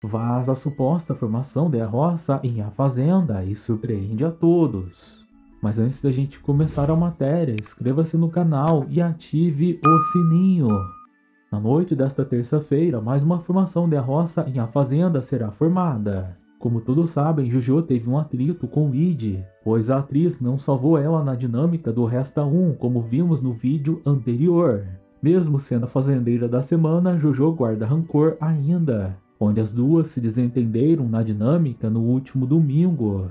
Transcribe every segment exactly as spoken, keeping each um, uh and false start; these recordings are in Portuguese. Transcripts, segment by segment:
Vaza a suposta formação de roça em A Fazenda e surpreende a todos. Mas antes da gente começar a matéria, inscreva-se no canal e ative o sininho. Na noite desta terça-feira, mais uma formação de roça em A Fazenda será formada. Como todos sabem, Jojo teve um atrito com Lid, pois a atriz não salvou ela na dinâmica do Resta um, como vimos no vídeo anterior. Mesmo sendo a fazendeira da semana, Jojo guarda rancor ainda, onde as duas se desentenderam na dinâmica no último domingo.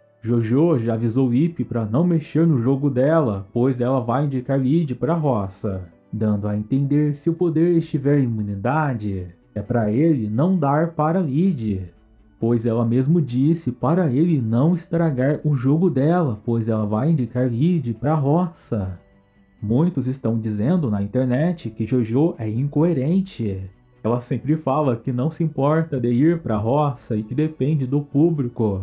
Jojo já avisou Ip para não mexer no jogo dela, pois ela vai indicar Lid para a roça, dando a entender se o poder estiver em imunidade, é para ele não dar para Lid, pois ela mesmo disse para ele não estragar o jogo dela, pois ela vai indicar Lid para a roça. Muitos estão dizendo na internet que Jojo é incoerente. Ela sempre fala que não se importa de ir para a roça e que depende do público.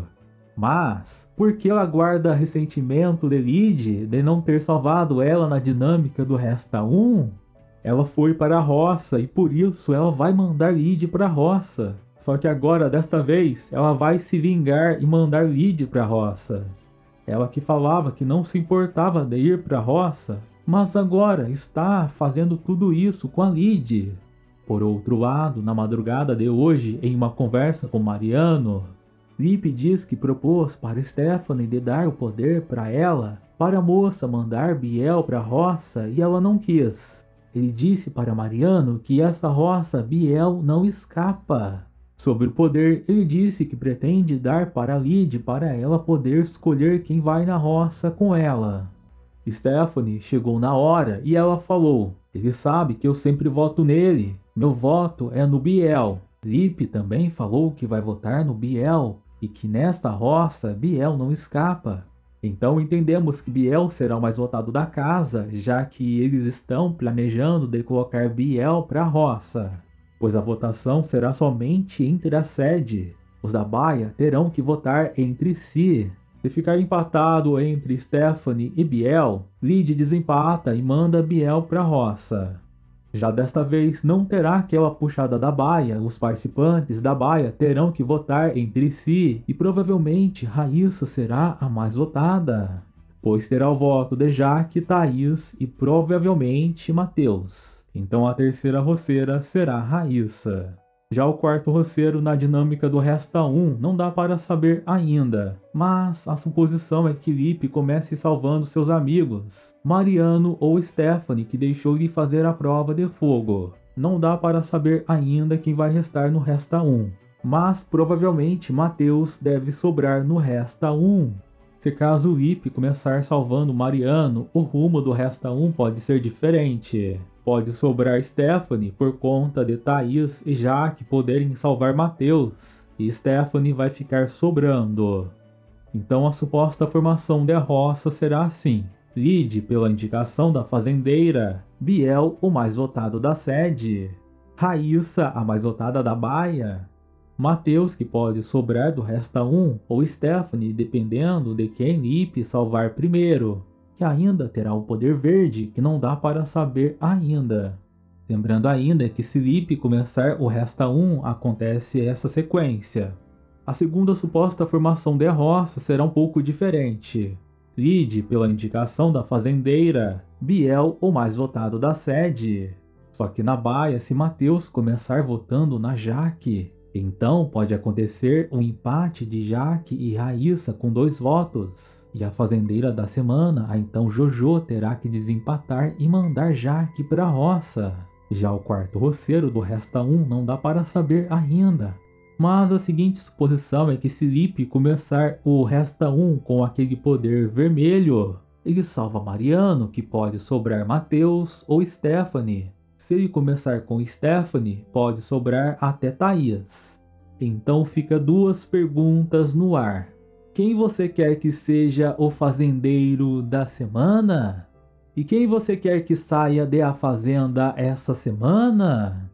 Mas, por que ela guarda ressentimento de Lid de não ter salvado ela na dinâmica do Resta um? Ela foi para a roça e por isso ela vai mandar Lid para a roça. Só que agora, desta vez, ela vai se vingar e mandar Lid para a roça. Ela que falava que não se importava de ir para a roça, mas agora está fazendo tudo isso com a Lid. Por outro lado, na madrugada de hoje, em uma conversa com Mariano, Lip diz que propôs para Stephanie de dar o poder para ela, para a moça mandar Biel para a roça e ela não quis. Ele disse para Mariano que essa roça Biel não escapa. Sobre o poder, ele disse que pretende dar para Lid para ela poder escolher quem vai na roça com ela. Stephanie chegou na hora e ela falou: ele sabe que eu sempre voto nele, meu voto é no Biel. Lip também falou que vai votar no Biel e que nesta roça Biel não escapa. Então entendemos que Biel será o mais votado da casa, já que eles estão planejando de colocar Biel para a roça, pois a votação será somente entre a sede. Os da Baia terão que votar entre si. Se ficar empatado entre Stephanie e Biel, Lid desempata e manda Biel para a roça. Já desta vez não terá aquela puxada da Baia, os participantes da Baia terão que votar entre si e provavelmente Raíssa será a mais votada, pois terá o voto de Jaque, Thaís e provavelmente Matheus. Então a terceira roceira será Raíssa. Já o quarto roceiro na dinâmica do Resta um não dá para saber ainda, mas a suposição é que Lip comece salvando seus amigos, Mariano ou Stephanie, que deixou de fazer a prova de fogo. Não dá para saber ainda quem vai restar no Resta um, mas provavelmente Matheus deve sobrar no Resta um. Se caso Lip começar salvando Mariano, o rumo do Resta um pode ser diferente. Pode sobrar Stephanie por conta de Thaís e Jaque poderem salvar Matheus, e Stephanie vai ficar sobrando. Então a suposta formação de roça será assim: Lid pela indicação da fazendeira, Biel o mais votado da sede, Raíssa a mais votada da Baia, Matheus que pode sobrar do Resta um, ou Stephanie dependendo de quem Lip salvar primeiro, que ainda terá o poder verde, que não dá para saber ainda. Lembrando ainda que se Lip começar o Resta um, acontece essa sequência. A segunda suposta formação de roça será um pouco diferente. Lid pela indicação da fazendeira, Biel o mais votado da sede. Só que na Baia, se Matheus começar votando na Jaque, então pode acontecer um empate de Jaque e Raíssa com dois votos. E a fazendeira da semana, a então Jojo, terá que desempatar e mandar Jaque para a roça. Já o quarto roceiro do Resta um não dá para saber ainda. Mas a seguinte suposição é que se Lip começar o Resta um com aquele poder vermelho, ele salva Mariano, que pode sobrar Matheus ou Stephanie. Se ele começar com Stephanie, pode sobrar até Thaís. Então fica duas perguntas no ar. Quem você quer que seja o fazendeiro da semana? E quem você quer que saia de A Fazenda essa semana?